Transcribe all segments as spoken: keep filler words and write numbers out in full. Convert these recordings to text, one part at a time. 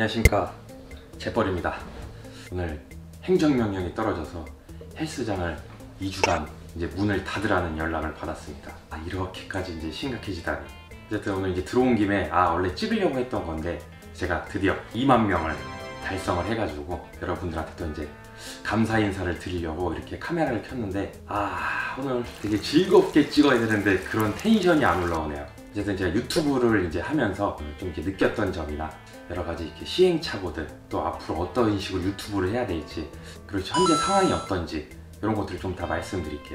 안녕하십니까, 재벌입니다. 오늘 행정명령이 떨어져서 헬스장을 이 주간 이제 문을 닫으라는 연락을 받았습니다. 아, 이렇게까지 이제 심각해지다니. 어쨌든 오늘 이제 들어온 김에 아 원래 찍으려고 했던 건데 제가 드디어 이만 명을 달성을 해가지고 여러분들한테 또 이제 감사 인사를 드리려고 이렇게 카메라를 켰는데 아 오늘 되게 즐겁게 찍어야 되는데 그런 텐션이 안 올라오네요. 어쨌든 제가 유튜브를 이제 하면서 좀 이렇게 느꼈던 점이나 여러 가지 이렇게 시행착오들, 또 앞으로 어떤 식으로 유튜브를 해야 될지, 그리고 현재 상황이 어떤지 이런 것들을 좀 다 말씀드릴게요.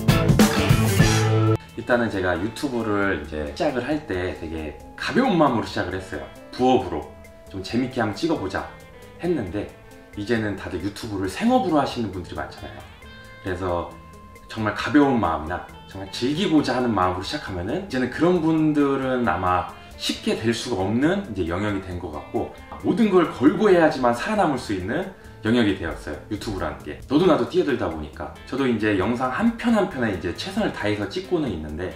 일단은 제가 유튜브를 이제 시작을 할 때 되게 가벼운 마음으로 시작을 했어요. 부업으로 좀 재밌게 한번 찍어보자 했는데 이제는 다들 유튜브를 생업으로 하시는 분들이 많잖아요. 그래서 정말 가벼운 마음이나 정말 즐기고자 하는 마음으로 시작하면은 이제는 그런 분들은 아마 쉽게 될 수가 없는 이제 영역이 된 것 같고, 모든 걸 걸고 해야지만 살아남을 수 있는 영역이 되었어요, 유튜브라는 게. 너도 나도 뛰어들다 보니까 저도 이제 영상 한 편 한 편에 이제 최선을 다해서 찍고는 있는데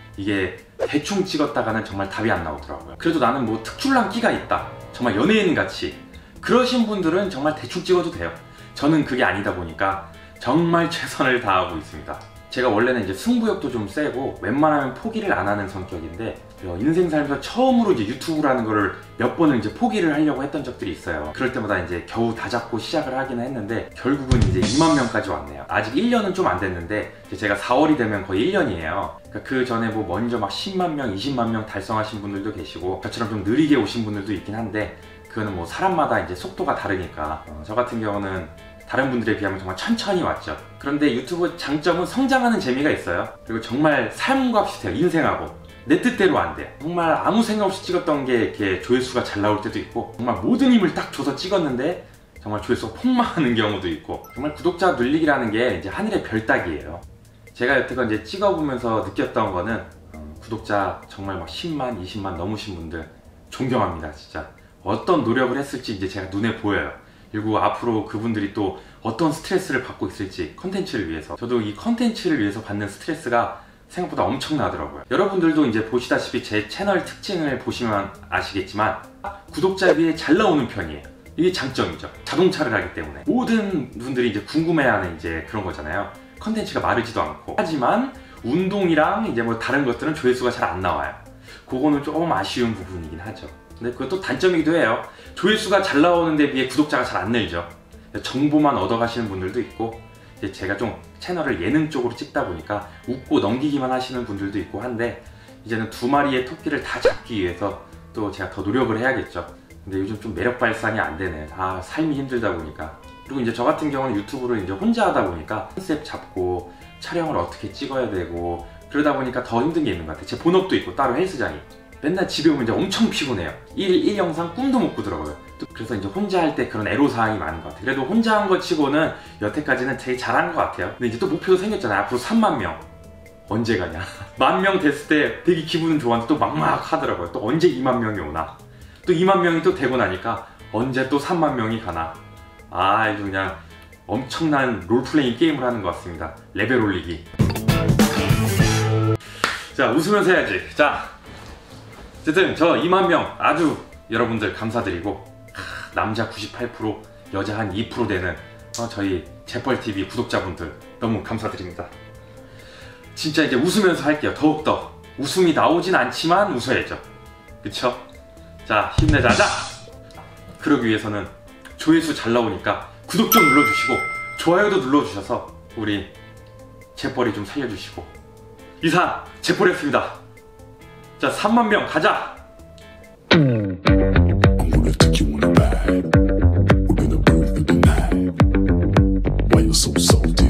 이게 대충 찍었다가는 정말 답이 안 나오더라고요. 그래도 나는 뭐 특출난 끼가 있다, 정말 연예인 같이, 그러신 분들은 정말 대충 찍어도 돼요. 저는 그게 아니다 보니까 정말 최선을 다하고 있습니다. 제가 원래는 이제 승부욕도 좀 세고 웬만하면 포기를 안 하는 성격인데 인생 살면서 처음으로 이제 유튜브라는 거를 몇 번을 이제 포기를 하려고 했던 적들이 있어요. 그럴 때마다 이제 겨우 다 잡고 시작을 하기는 했는데 결국은 이제 이만 명까지 왔네요. 아직 일 년은 좀 안 됐는데 제가 사월이 되면 거의 일 년이에요. 그러니까 그 전에 뭐 먼저 막 십만 명, 이십만 명 달성하신 분들도 계시고 저처럼 좀 느리게 오신 분들도 있긴 한데 그거는 뭐 사람마다 이제 속도가 다르니까 어, 저 같은 경우는 다른 분들에 비하면 정말 천천히 왔죠. 그런데 유튜브 장점은 성장하는 재미가 있어요. 그리고 정말 삶과 비슷해요. 인생하고 내 뜻대로 안 돼요. 정말 아무 생각 없이 찍었던 게 이렇게 조회수가 잘 나올 때도 있고, 정말 모든 힘을 딱 줘서 찍었는데 정말 조회수가 폭망하는 경우도 있고, 정말 구독자 늘리기라는 게 이제 하늘의 별 따기예요. 제가 여태껏 이제 찍어보면서 느꼈던 거는 어, 구독자 정말 막 십만, 이십만 넘으신 분들 존경합니다. 진짜 어떤 노력을 했을지 이제 제가 눈에 보여요. 그리고 앞으로 그분들이 또 어떤 스트레스를 받고 있을지, 컨텐츠를 위해서. 저도 이 컨텐츠를 위해서 받는 스트레스가 생각보다 엄청나더라고요. 여러분들도 이제 보시다시피 제 채널 특징을 보시면 아시겠지만 구독자 비에 잘 나오는 편이에요. 이게 장점이죠. 자동차를 하기 때문에 모든 분들이 이제 궁금해하는 이제 그런 거잖아요. 컨텐츠가 마르지도 않고. 하지만 운동이랑 이제 뭐 다른 것들은 조회수가 잘 안 나와요. 그거는 조금 아쉬운 부분이긴 하죠. 근데 그것도 단점이기도 해요. 조회수가 잘 나오는 데 비해 구독자가 잘 안 늘죠. 정보만 얻어가시는 분들도 있고, 이제 제가 좀 채널을 예능 쪽으로 찍다 보니까 웃고 넘기기만 하시는 분들도 있고 한데, 이제는 두 마리의 토끼를 다 잡기 위해서 또 제가 더 노력을 해야겠죠. 근데 요즘 좀 매력 발산이 안 되네. 다 삶이 힘들다 보니까. 그리고 이제 저 같은 경우는 유튜브를 이제 혼자 하다 보니까 컨셉 잡고 촬영을 어떻게 찍어야 되고 그러다 보니까 더 힘든 게 있는 것 같아요. 제 본업도 있고 따로 헬스장이. 맨날 집에 오면 이제 엄청 피곤해요. 일, 일 영상 꿈도 못 꾸더라고요. 그래서 이제 혼자 할 때 그런 애로사항이 많은 것 같아요. 그래도 혼자 한 것 치고는 여태까지는 되게 잘한 것 같아요. 근데 이제 또 목표도 생겼잖아요. 앞으로 삼만 명. 언제 가냐. 만 명 됐을 때 되게 기분은 좋았는데 또 막막하더라고요. 또 언제 이만 명이 오나. 또 이만 명이 또 되고 나니까 언제 또 삼만 명이 가나. 아, 아주 그냥 엄청난 롤플레잉 게임을 하는 것 같습니다. 레벨 올리기. 자, 웃으면서 해야지. 자, 어쨌든 저 이만 명 아주 여러분들 감사드리고, 하, 남자 구십팔 퍼센트, 여자 한 이 퍼센트 되는 어, 저희 재벌티비 구독자분들 너무 감사드립니다. 진짜 이제 웃으면서 할게요. 더욱더 웃음이 나오진 않지만 웃어야죠. 그쵸? 자, 힘내자. 자! 그러기 위해서는 조회수 잘 나오니까 구독 좀 눌러주시고 좋아요도 눌러주셔서 우리 재벌이 좀 살려주시고. 이상 재벌이었습니다. 자, 삼만 명 가자! I'm gonna take you on a ride. We're gonna prove you deny why you're so salty.